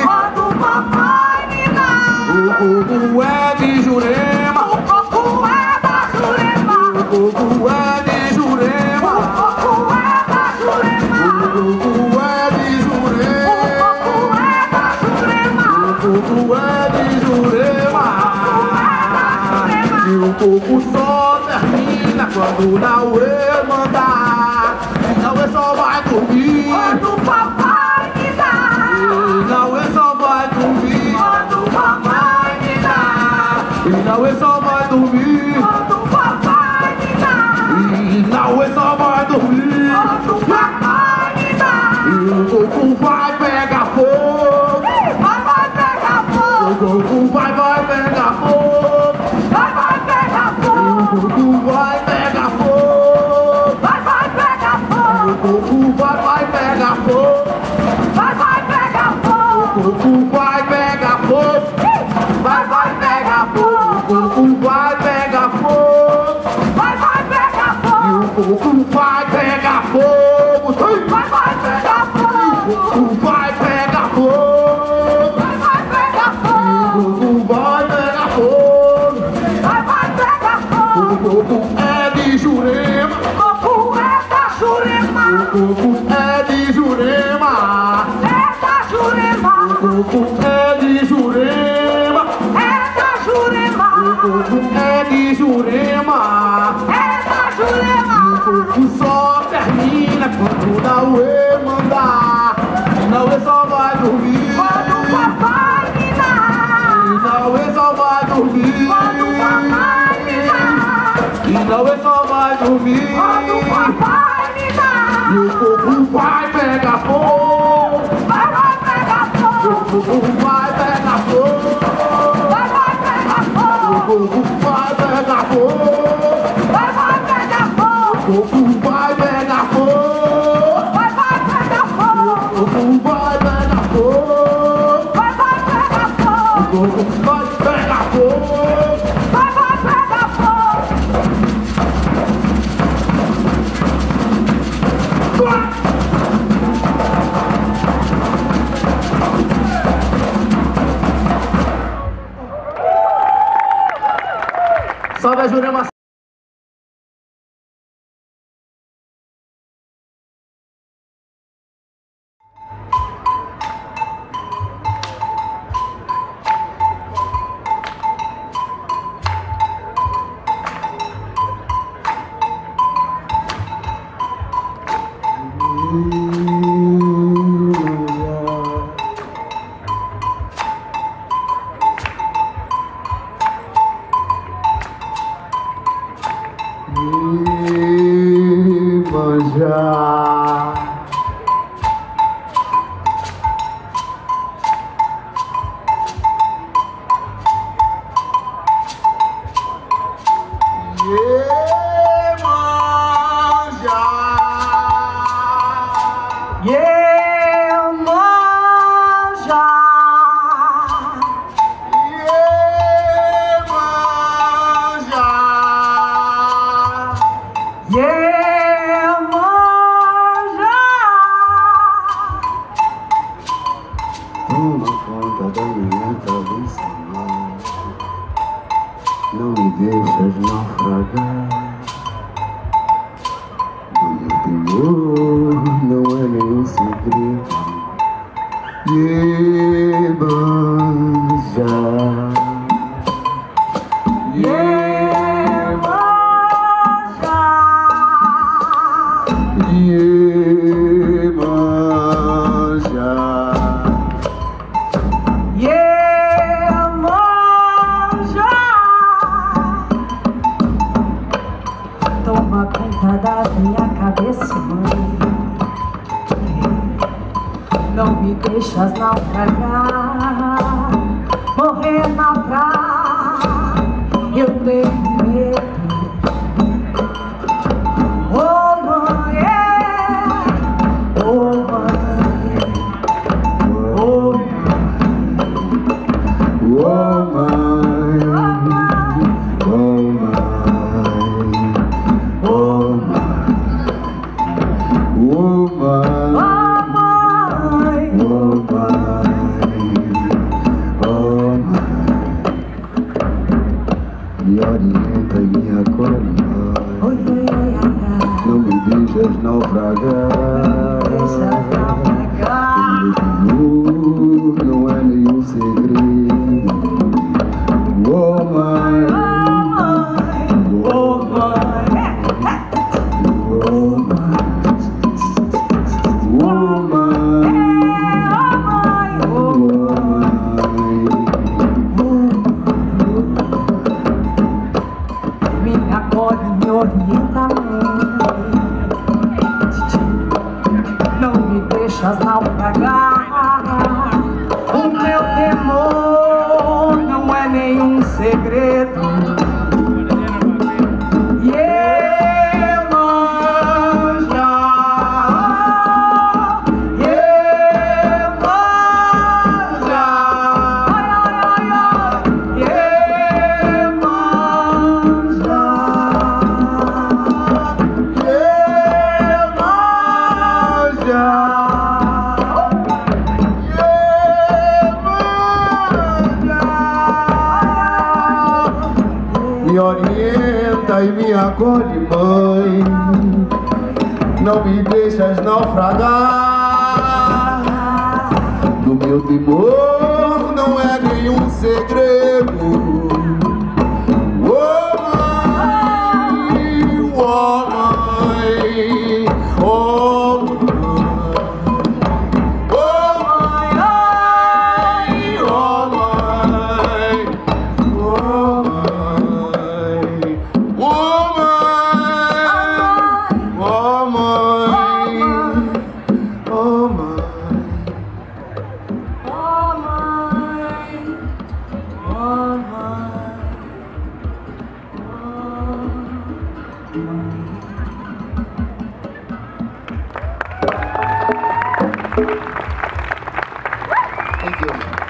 quando o papai me dá. O coco é de Jurema, O coco é da Jurema, o coco é de Jurema, o coco é da Jurema, o coco é de Jurema, o coco é de Jurema, o coco é de Jurema. E o coco só termina quando o Nauê mandar. E Nauê só vai dormir quando o papai me dá. e Nauê só vai dormir Quando o papai me dá. e Nauê só vai dormir Quando o papai me dá. e Nauê só vai dormir. Quando o papai me dá. E o coco vai pegar fogo. Vai pegar O fogo. coco vai pegar fogo. Vai pegar O fogo. coco vai pegar fogo. Vai pegar O fogo. coco vai pegar fogo. Vai pegar fogo. O coco vai pegar fogo. Vai pegar fogo. O coco vai pegar fogo. Vai pegar E fogo. o coco vai pegar fogo. Vai pegar fogo. O coco vai pegar fogo. Vai pegar O fogo. coco vai pegar fogo. Vai pegar O fogo. coco é de Jurema. Coco é da Jurema. O coco é de Jurema. É da Jurema. O coco é de Jurema. É da Jurema. O coco é de Jurema. É da Jurema. O coco só termina quando o Nauê mandar. E Nauê só vai dormir. Quando o papai me dá. E Nauê só vai dormir. Quando o papai me dá. E Nauê só vai dormir. Quando o papai me dá. E o coco vai pegar fogo. Vai pegar O fogo. coco vai pegar fogo. Vai pegar O fogo. coco vai pegar fogo. Vai pegar fogo. O coco vai pegar fogo. Vai pegar fogo. O coco vai pegar fogo. Vai pegar fogo. O coco vai pegar fogo. Vai pegar fogo. Salve a Jurema. Toma conta da minha cabeça, não me deixas naufragar. O meu temor não é nenhum segredo. Iemanjá, Iemanjá, Iemanjá, Iemanjá. Toma conta da minha cabeça, mãe. Não me deixas naufragar, morrer na praia, eu tenho medo. Oh mãe, oh mãe, oh mãe, oh mãe, oh mãe, oh mãe, oh mãe, oh mãe, oh mãe. deixas naufragar. Deixas naufragar. O meu amor não é nenhum segredo. Oh mãe, Oh mãe, oh mãe, oh mãe, oh mãe. me acolhe, me orienta, mãe. Não me deixas naufragar. O meu temor não é nenhum segredo. E Iemanjá, Iemanjá, Me orienta e me acolhe, mãe. Não me deixas naufragar. No meu temor não é nenhum segredo. Oh mãe, oh mãe, oh mãe, oh mãe, oh mãe, oh mãe, oh mãe, oh mãe. Thank you.